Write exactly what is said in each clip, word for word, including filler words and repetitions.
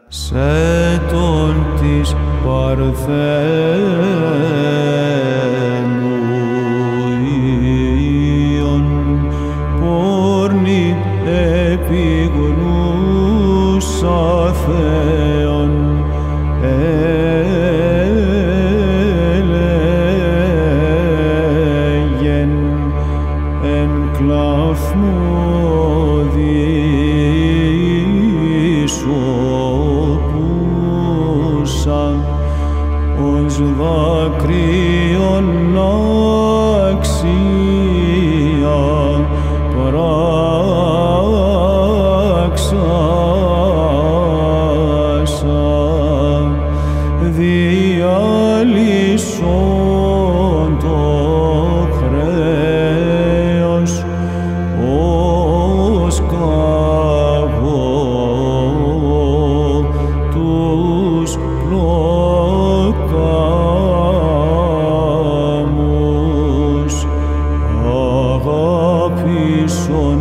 σε τον της Παρθένου Ιων πόρνη επιγνούσα Θεόν έλεγεν εν κλαθμοδίσοπούσα ως δάκρυον αξία πράξασα διαλύσον το χρέος ως καβώ τους πλοκάμους αγάπησον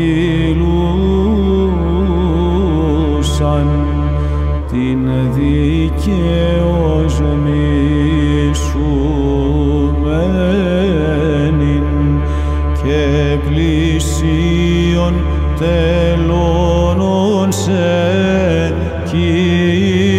φιλούσαν την δικαίως μισουμένην και πλησίον τελώνων σε Κύριε.